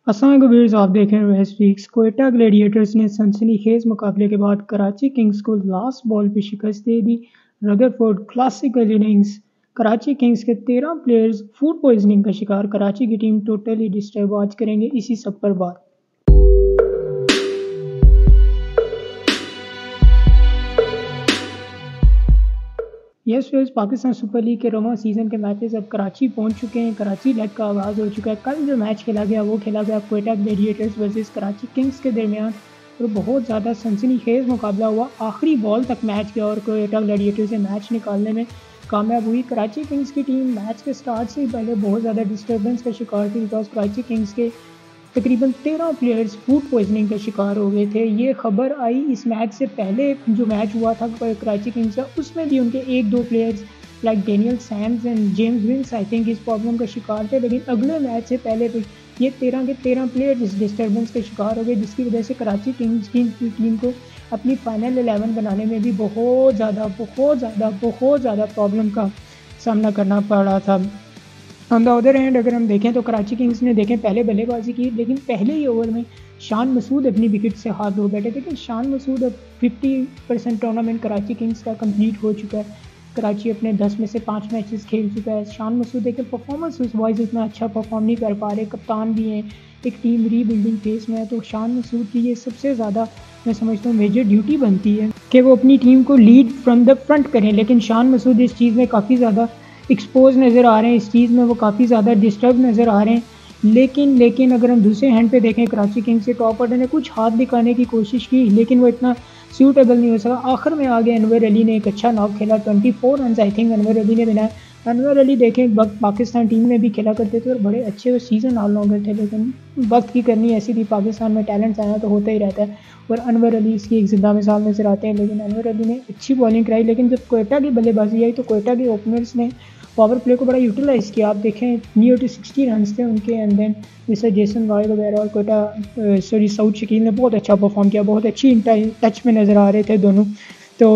अस्सलाम वालेकुम व्यूअर्स, आप देख रहे हैं वेस्ट वीक्स। कोयटा ग्लैडिएटर्स ने सनसनीखेज मुकाबले के बाद कराची किंग्स को लास्ट बॉल पर शिकस्त दे दी। Rutherford classical innings. Karachi kings के 13 प्लेयर्स फूड पॉइजनिंग का शिकार। कराची की टीम टोटली डिस्टर्ब। आज करेंगे इसी सब पर बात। Yes friends, Pakistan super league के रवां सीज़न के मैचेस अब कराची पहुंच चुके हैं। कराची लेग का आगाज़ हो चुका है। कल जो मैच खेला गया वो खेला गया Quetta gladiators versus Karachi kings के दरमियान और बहुत ज़्यादा सनसनीखेज मुकाबला हुआ। आखिरी बॉल तक मैच गया और कोयटा ग्लैडिएटर्स से मैच निकालने में कामयाब हुई। कराची किंग्स की टीम मैच के स्टार्ट से ही पहले बहुत ज़्यादा डिस्टर्बेंस का शिकार थी, बिकॉज कराची किंग्स के तकरीबन 13 प्लेयर्स फूड पॉइजनिंग का शिकार हो गए थे। ये खबर आई इस मैच से पहले जो मैच हुआ था कराची किंग्स का, उसमें भी उनके 1-2 players like Daniel Sams and James Vince I think इस प्रॉब्लम का शिकार थे। लेकिन अगले मैच से पहले तो ये 13 के 13 प्लेयर्स इस डिस्टर्बेंस के शिकार हो गए, जिसकी वजह से कराची किंग्स की टीम को अपनी फाइनल 11 बनाने में भी बहुत ज़्यादा प्रॉब्लम का सामना करना पड़ा था। ऑन द अदर हैंड अगर हम देखें तो कराची किंग्स ने पहले बल्लेबाजी की, लेकिन पहले ही ओवर में शान मसूद अपनी विकेट से हाथ धो बैठे। लेकिन शान मसूद अब 50% टूर्नामेंट कराची किंग्स का कंप्लीट हो चुका है। कराची अपने 10 में से 5 मैचेस खेल चुका है। शान मसूद परफॉर्मेंस वाइज इतना अच्छा परफॉर्म नहीं कर पा रहे, कप्तान भी हैं, एक टीम रीबिल्डिंग फेस में है। तो शान मसूद की ये सबसे ज़्यादा मैं समझता हूँ मेजर ड्यूटी बनती है कि वो अपनी टीम को लीड फ्रॉम द फ्रंट करें। लेकिन शान मसूद इस चीज़ में काफ़ी ज़्यादा एक्सपोज नज़र आ रहे हैं, इस चीज़ में वो काफ़ी ज़्यादा डिस्टर्ब नज़र आ रहे हैं। लेकिन अगर हम दूसरे हैंड पे देखें, कराची किंग्स के टॉप ऑर्डर ने कुछ हाथ दिखाने की कोशिश की, लेकिन वो इतना सूटेबल नहीं हो सका। आखिर में आगे अनवर अली ने एक अच्छा नॉक खेला, 24 run I think Anwar Ali ने बनाया। अनवर अली देखें वक्त पाकिस्तान टीम में भी खेला करते थे और बड़े अच्छे सीजन ऑलराउंडर थे, लेकिन वक्त की करनी ऐसी थी, पाकिस्तान में टैलेंट आया तो होता ही रहता है और अनवर अली इसकी एक जिंदा मिसाल नज़र आते हैं। लेकिन अनवर अली ने अच्छी बॉलिंग कराई, लेकिन जब कोयटा की बल्लेबाजी आई तो कोयटा के ओपनर्स ने पावर प्ले को बड़ा यूटिलाइज़ किया। आप देखें नियर टू 60 रन थे उनके, and then mister Jason Roy वगैरह और कोयटा साउथ शकील ने बहुत अच्छा परफॉर्म किया, बहुत अच्छी टच में नज़र आ रहे थे दोनों। तो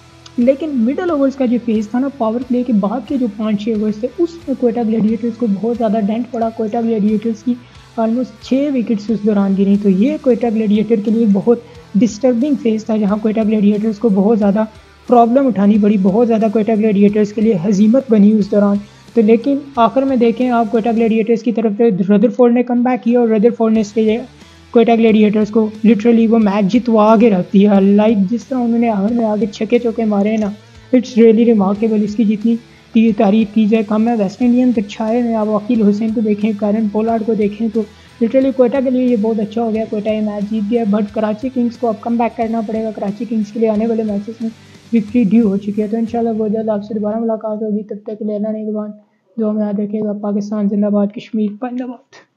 लेकिन मिडल ओवर्स का जो फेज़ था ना, पावर प्ले के बाद के जो 5-6 ओवर्स थे, उसमें कोयटा ग्लैडिएटर्स को बहुत ज़्यादा डेंट पड़ा। कोयटा ग्लैडिएटर्स की ऑलमोस्ट 6 विकेट्स उस दौरान गिरी। तो ये कोयटा ग्लैडिएटर के लिए बहुत डिस्टर्बिंग फेज़ था, जहाँ कोयटा ग्लैडिएटर्स को बहुत ज़्यादा प्रॉब्लम उठानी पड़ी, बहुत ज़्यादा कोयटा ग्लैडिएटर्स के लिए हजीमत बनी उस दौरान। तो लेकिन आखिर में देखें आप, कोयटा ग्लैडिएटर्स की तरफ से रदरफोर्ड ने कम बैक किया और रदरफोर्ड ने इसके कोयटा ग्लैडिएटर्स को लिटरली वो मैच जितवा के रख दिया। लाइक जिस तरह उन्होंने आखिर में आगे छक्के चौके मारे ना, इट्स रियली रिमार्केबल। इसकी जितनी तारीफ की जाए कम है। वेस्ट इंडियन के छाए में आप वकील हुसैन को देखें, कैरन पोलार्ड को देखें, तो लिटरली कोयटा के लिए ये बहुत अच्छा हो गया। कोयटा ये मैच जीत गया, बट कराची किंग्स को अब कम बैक करना पड़ेगा। कराची किंग्स के लिए आने वाले मैचेस में विक्ट्री ड्यू हो चुकी है। तो इंशाल्लाह बहुत जल्द आपसे दोबारा मुलाकात होगी। तब तक के लिए अल्लाह ने दुआ में याद रखिएगा। पाकिस्तान जिंदाबाद, कश्मीर जिंदाबाद।